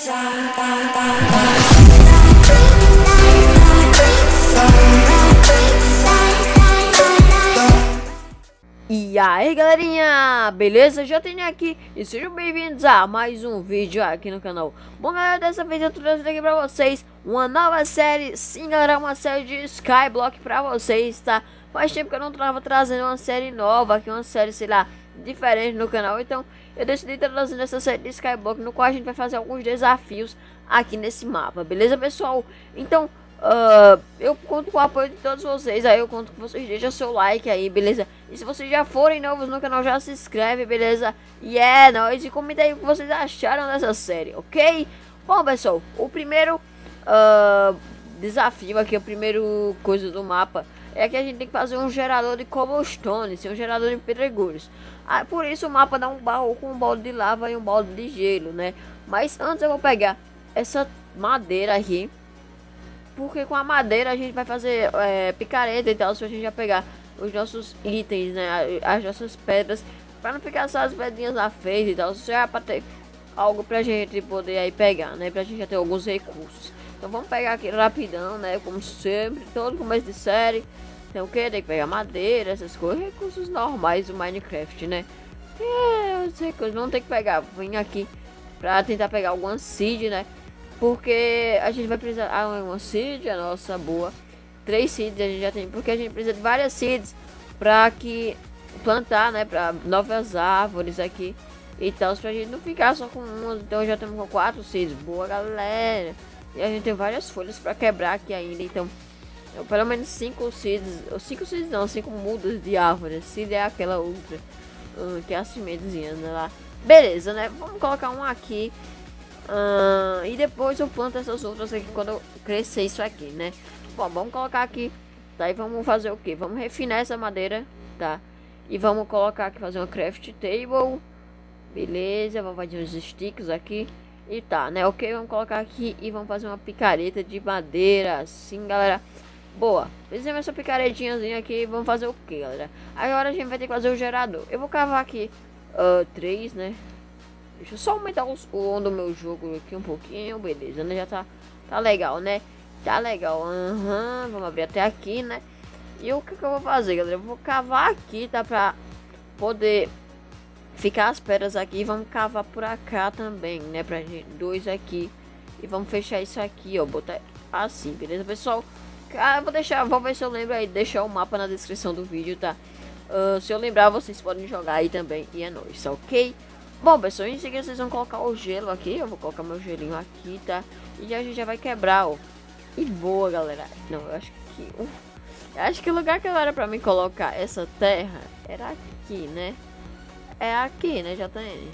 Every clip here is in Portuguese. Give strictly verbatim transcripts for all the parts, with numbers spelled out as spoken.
E aí galerinha, beleza? Já tenho aqui e sejam bem-vindos a mais um vídeo aqui no canal. Bom galera, dessa vez eu tô trazendo aqui pra vocês uma nova série. Sim galera, uma série de Skyblock pra vocês, tá? Faz tempo que eu não tava trazendo uma série nova aqui, uma série, sei lá, diferente no canal. Então eu decidi estar trazendo essa série de Skyblock, no qual a gente vai fazer alguns desafios aqui nesse mapa, beleza pessoal? Então Uh, eu conto com o apoio de todos vocês. Aí eu conto com vocês, deixa seu like aí, beleza? E se vocês já forem novos no canal, já se inscreve, beleza? E é nóis, e comenta aí o que vocês acharam dessa série, ok? Bom pessoal, o primeiro uh, desafio aqui, o primeiro coisa do mapa é que a gente tem que fazer um gerador de cobblestone, um gerador de pedregulhos. Ah, por isso o mapa dá um baú com um balde de lava e um balde de gelo, né? Mas antes eu vou pegar essa madeira aqui, porque com a madeira a gente vai fazer é, picareta e tal, se a gente já pegar os nossos itens, né, as nossas pedras, para não ficar só as pedrinhas na frente e tal, só é para ter algo pra gente poder aí pegar, né, pra gente já ter alguns recursos. Então vamos pegar aqui rapidão, né, como sempre, todo começo de série, tem o que? Tem que pegar madeira, essas coisas, recursos normais do Minecraft, né. É, os recursos, vamos ter que pegar, vim aqui pra tentar pegar alguma seed, né. Porque a gente vai precisar. Ah, uma seed, a nossa boa. Três seeds a gente já tem. Porque a gente precisa de várias seeds pra que plantar, né? Pra novas árvores aqui e tal. Pra gente não ficar só com umas. Então já estamos com quatro seeds. Boa galera. E a gente tem várias folhas pra quebrar aqui ainda. Então, eu, pelo menos cinco seeds. Ou cinco seeds não, cinco mudas de árvore. Seed é aquela outra. Uh, que é a sementezinha, né, lá. Beleza, né? Vamos colocar um aqui. Uh, e depois eu planto essas outras aqui quando eu crescer isso aqui, né? Bom, vamos colocar aqui, tá? E vamos fazer o que? Vamos refinar essa madeira, tá? E vamos colocar aqui, fazer uma craft table. Beleza, vamos fazer uns sticks aqui. E tá, né? Ok, vamos colocar aqui e vamos fazer uma picareta de madeira, assim, galera. Boa, fizemos essa picaretinhazinha aqui. Vamos fazer o que, galera? Agora a gente vai ter que fazer o gerador. Eu vou cavar aqui uh, três, né? Deixa eu só aumentar os, o on do meu jogo aqui um pouquinho, beleza, né? Já tá, tá legal, né? Tá legal, aham, uhum. Vamos abrir até aqui, né? E o que que eu vou fazer, galera? Eu vou cavar aqui, tá? Pra poder ficar as pedras aqui. Vamos cavar por cá também, né? Pra gente, dois aqui. E vamos fechar isso aqui, ó, botar assim, beleza, pessoal? Cara, eu vou deixar, vou ver se eu lembro aí, deixar o mapa na descrição do vídeo, tá? Uh, se eu lembrar, vocês podem jogar aí também. E é nóis, tá ok? Bom, pessoal, em seguida vocês vão colocar o gelo aqui. Eu vou colocar meu gelinho aqui, tá? E a gente já vai quebrar, ó. E boa, galera. Não, eu acho que... Uh, eu acho que o lugar que era pra mim colocar essa terra era aqui, né? É aqui, né? Já tá aí.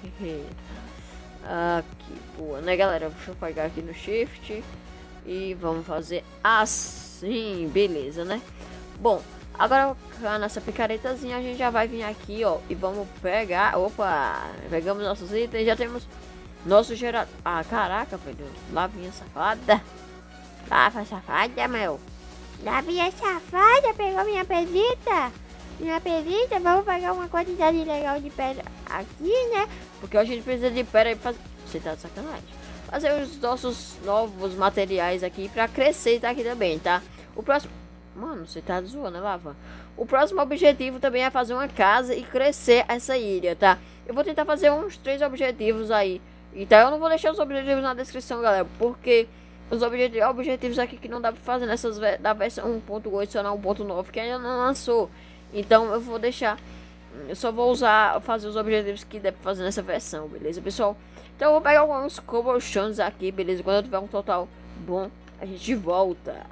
Aqui, boa, né, galera? Deixa eu pegar aqui no shift. E vamos fazer assim, beleza, né? Bom, agora a nossa picaretazinha a gente já vai vir aqui, ó, e vamos pegar, opa, pegamos nossos itens, já temos nosso gerador. Ah, caraca, velho, lá vinha safada. Lá foi safada, meu. Lá vinha safada, pegou minha pedrita. Minha pedrita, vamos pegar uma quantidade legal de pedra aqui, né? Porque a gente precisa de pedra e fazer... Você tá de sacanagem. Fazer os nossos novos materiais aqui pra crescer tá aqui também, tá? O próximo... Mano, você tá zoando, lava. O próximo objetivo também é fazer uma casa e crescer essa ilha, tá? Eu vou tentar fazer uns três objetivos aí. Então eu não vou deixar os objetivos na descrição, galera. Porque os objetivos, objetivos aqui que não dá pra fazer nessas da versão um ponto oito, só na um ponto nove, que ainda não lançou. Então eu vou deixar... Eu só vou usar, fazer os objetivos que dá pra fazer nessa versão, beleza, pessoal? Então eu vou pegar alguns cobblestones aqui, beleza? Quando eu tiver um total bom, a gente volta.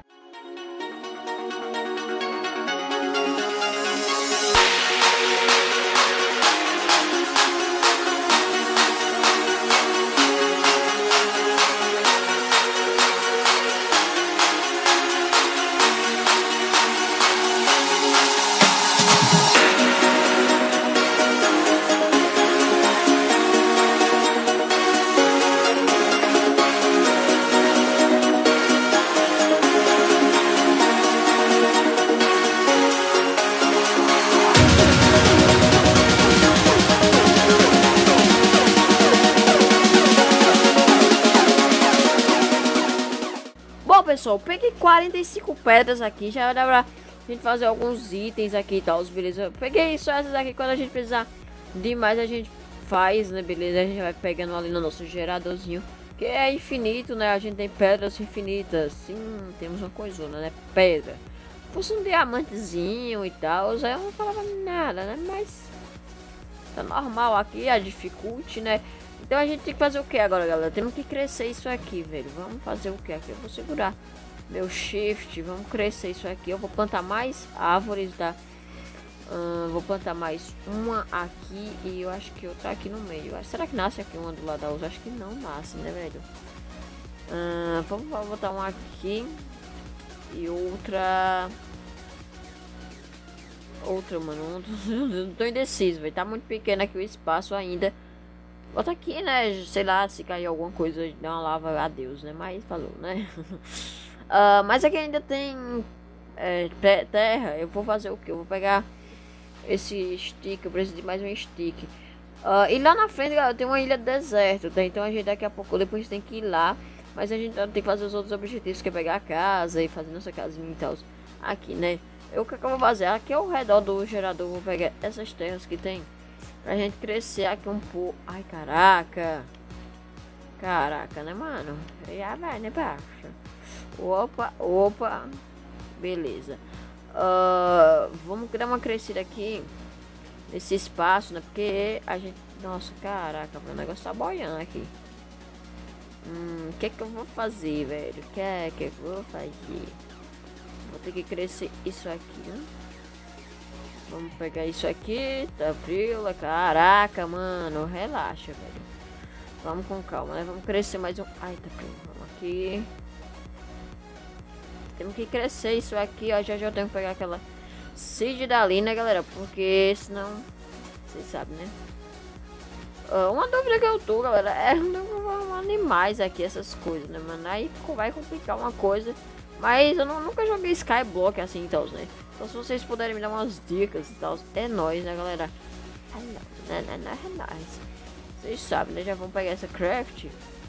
pessoal, peguei quarenta e cinco pedras aqui. Já dá pra gente fazer alguns itens aqui e tal, beleza? Eu peguei só essas aqui, quando a gente precisar de mais a gente faz, né, beleza? A gente vai pegando ali no nosso geradorzinho, que é infinito, né? A gente tem pedras infinitas. Sim, temos uma coisona, né? Pedra. Se fosse um diamantezinho e tal, aí eu não falava nada, né? Mas tá normal aqui, a dificuldade, né? Então a gente tem que fazer o que agora, galera? Temos que crescer isso aqui, velho. Vamos fazer o que aqui? Eu vou segurar meu shift, vamos crescer isso aqui. Eu vou plantar mais árvores, tá? Hum, vou plantar mais uma aqui e eu acho que outra aqui no meio. Será que nasce aqui uma do lado da outra? Acho que não nasce, né, velho? Hum, vamos, vamos botar uma aqui e outra... Outra, mano. Não tô indeciso, velho. Tá muito pequeno aqui o espaço ainda. Bota aqui, né? Sei lá, se cair alguma coisa, dá uma lava, adeus, né? Mas falou, né? uh, mas aqui ainda tem é, terra. Eu vou fazer o que? Eu vou pegar esse stick. Eu preciso de mais um stick. Uh, e lá na frente, galera, tem uma ilha deserta, tá? Então a gente daqui a pouco depois tem que ir lá. Mas a gente tem que fazer os outros objetivos, que é pegar a casa e fazer nossa casinha e tal. Aqui, né? Eu, o que, que eu vou fazer? Aqui ao redor do gerador, eu vou pegar essas terras que tem. Pra gente crescer aqui um pouco. Ai, caraca. Caraca, né, mano? Já vai, né, baixo. Opa, opa. Beleza. Uh, vamos dar uma crescida aqui. Nesse espaço, né? Porque a gente... Nossa, caraca, o negócio tá boiando aqui. Hum, o que é que eu vou fazer, velho? O que é que eu vou fazer? Vou ter que crescer isso aqui, né? Vamos pegar isso aqui, tá frio, caraca, mano, relaxa, velho. Vamos com calma, né? Vamos crescer mais um... Ai, tá frio, vamos aqui. Temos que crescer isso aqui, ó, já já eu tenho que pegar aquela seed dali, né, galera? Porque senão, vocês sabem, né? Uh, uma dúvida que eu tô, galera, é não animais aqui, essas coisas, né, mano? Aí vai complicar uma coisa. Mas eu não, nunca joguei Skyblock assim, então, né? Então se vocês puderem me dar umas dicas e tal, é nóis, né, galera? É nóis, né, né, é nóis. Vocês sabem, né? Já vamos pegar essa craft.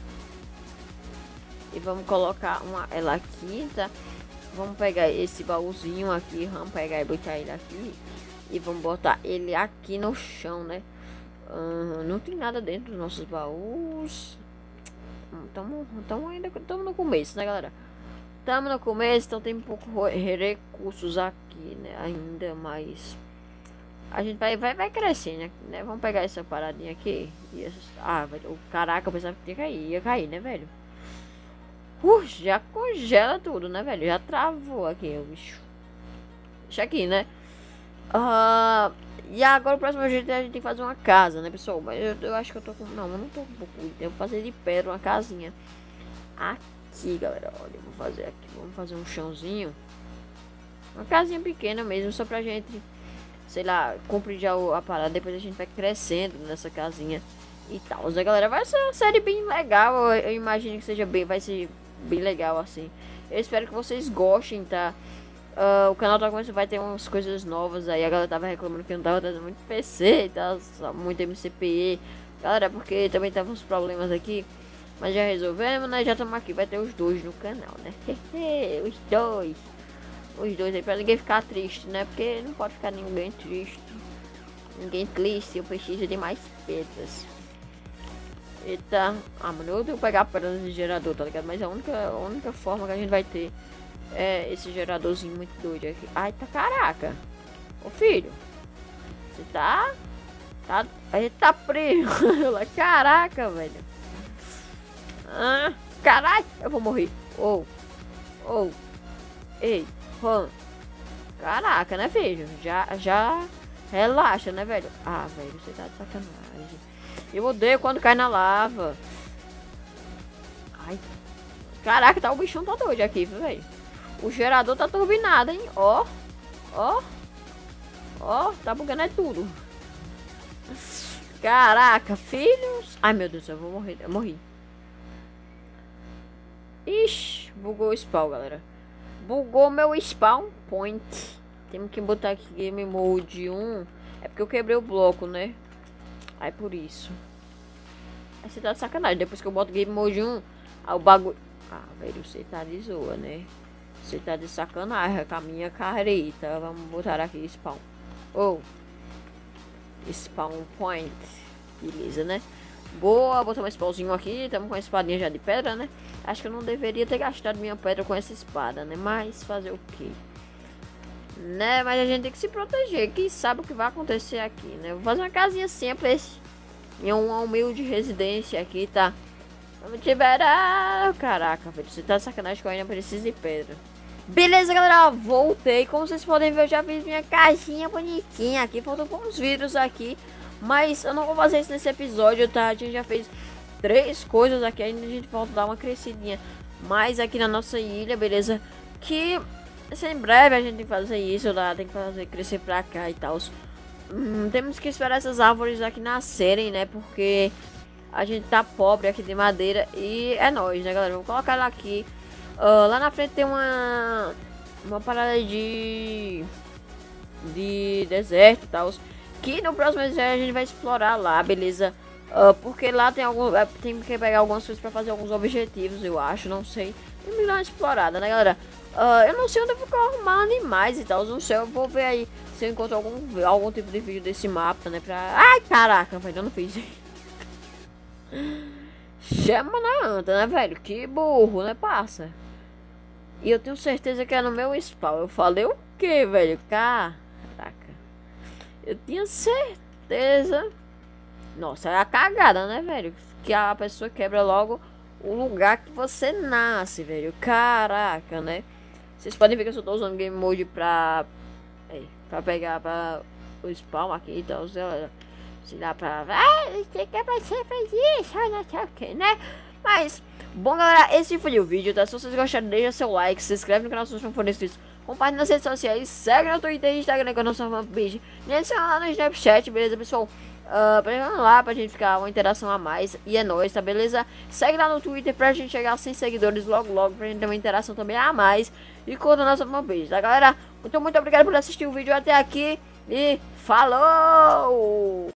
E vamos colocar uma ela aqui, tá? Vamos pegar esse baúzinho aqui, vamos pegar e botar ele aqui. E vamos botar ele aqui no chão, né? Uhum, não tem nada dentro dos nossos baús. Estamos ainda estamos no começo, né, galera? Estamos no começo, então tem um pouco recursos aqui, né? Ainda mais. A gente vai, vai, vai crescendo, né? Vamos pegar essa paradinha aqui. E essas... Ah, velho. Caraca, eu pensava que ia cair. Ia cair, né, velho? Uh, já congela tudo, né, velho? Já travou aqui o bicho. Deixa aqui, né? Uh, e agora o próximo jeito é a gente tem que fazer uma casa, né, pessoal? Mas eu, eu acho que eu tô com... Não, eu não tô com um pouco. Eu vou fazer de pedra uma casinha. Aqui, galera. Olha, eu vou fazer aqui. Vamos fazer um chãozinho. Uma casinha pequena mesmo, só pra gente... Sei lá, cumprir já a parada. Depois a gente vai crescendo nessa casinha e tal. Né, galera? Vai ser uma série bem legal. Eu, eu imagino que seja bem... Vai ser bem legal, assim. Eu espero que vocês gostem, tá? Uh, o canal tá começando, vai ter umas coisas novas aí. A galera tava reclamando que não tava dando muito P C e tal, muito M C P E. Galera, porque também tava uns problemas aqui. Mas já resolvemos, né? Já estamos aqui. Vai ter os dois no canal, né? Os dois. Os dois aí, pra ninguém ficar triste, né? Porque não pode ficar ninguém triste. Ninguém triste, eu preciso de mais pedras. Eita. Ah, mano, eu tenho que pegar pedras de gerador, tá ligado? Mas a única, a única forma que a gente vai ter é esse geradorzinho muito doido aqui. Ai, tá caraca. Ô, filho. Você tá... Tá... A gente tá preso. Caraca, velho. Ah, caralho. Eu vou morrer. Ou. Oh. Ou. Oh. Ei. Hum. Caraca, né, filho? Já... Já... Relaxa, né, velho? Ah, velho, você tá de sacanagem. Eu odeio quando cai na lava. Ai. Caraca, tá o bichão tá doido aqui, velho. O gerador tá turbinado, hein? Ó. Ó. Ó, tá bugando é tudo. Caraca, filhos. Ai, meu Deus, eu vou morrer. Eu morri. Ixi, bugou o spawn, galera. Bugou meu spawn point. Temos que botar aqui Game Mode um. É porque eu quebrei o bloco, né? Aí por isso. Aí você tá de sacanagem. Depois que eu boto Game Mode um, aí o bagulho... Ah, velho, você tá de zoa, né? Você tá de sacanagem com a minha careta. Vamos botar aqui spawn. Oh. Spawn point. Beleza, né? Boa, botar um spawnzinho aqui. Estamos com a espadinha já de pedra, né? Acho que eu não deveria ter gastado minha pedra com essa espada, né? Mas fazer o quê? Né? Mas a gente tem que se proteger. Quem sabe o que vai acontecer aqui, né? Vou fazer uma casinha simples. Em uma humilde residência aqui, tá? Vamos te liberar. Caraca, velho. Você tá de sacanagem que eu ainda preciso de pedra. Beleza, galera. Voltei. Como vocês podem ver, eu já fiz minha caixinha bonitinha aqui. Faltam alguns vídeos aqui. Mas eu não vou fazer isso nesse episódio, tá? A gente já fez três coisas aqui. Ainda a gente volta a dar uma crescidinha mais aqui na nossa ilha, beleza? Que assim, em breve a gente tem que fazer isso, tá? Tem que fazer crescer pra cá e tal. Hum, temos que esperar essas árvores aqui nascerem, né? Porque a gente tá pobre aqui de madeira. E é nóis, né, galera? Vou colocar ela aqui. Uh, lá na frente tem uma Uma parada de De deserto e tal. Que no próximo episódio a gente vai explorar lá, beleza? Uh, porque lá tem algum tem que pegar algumas coisas pra fazer alguns objetivos, eu acho, não sei. Tem que dar uma explorada, né, galera? Uh, eu não sei onde eu vou arrumar animais e tal. Não sei, eu vou ver aí se eu encontro algum, algum tipo de vídeo desse mapa, né? Pra... Ai, caraca, velho, eu não fiz. Chama na anta, né, velho? Que burro, né, passa? E eu tenho certeza que é no meu spawn. Eu falei o que, velho? Caraca. Eu tinha certeza. Nossa, é a cagada, né, velho? Que a pessoa quebra logo o lugar que você nasce, velho. Caraca, né? Vocês podem ver que eu só tô usando Game Mode pra... É, pra pegar pra o spawn aqui, então, galera. Se dá pra... Ah, você quer você fez isso, não sei o que, né? Mas, bom, galera, esse foi o vídeo, tá? Se vocês gostaram, deixa seu like, se inscreve no canal se vocês não forem inscritos. Compartilhe nas redes sociais, segue no Twitter e Instagram com a nossa fanpage. Me adiciona lá no Snapchat, beleza, pessoal? Uh, pra lá pra gente ficar uma interação a mais. E é nóis, tá beleza? Segue lá no Twitter pra gente chegar a cem seguidores logo logo, pra gente ter uma interação também a mais. E curta a nossa fanpage, tá, galera? Muito, muito obrigado por assistir o vídeo até aqui. E falou!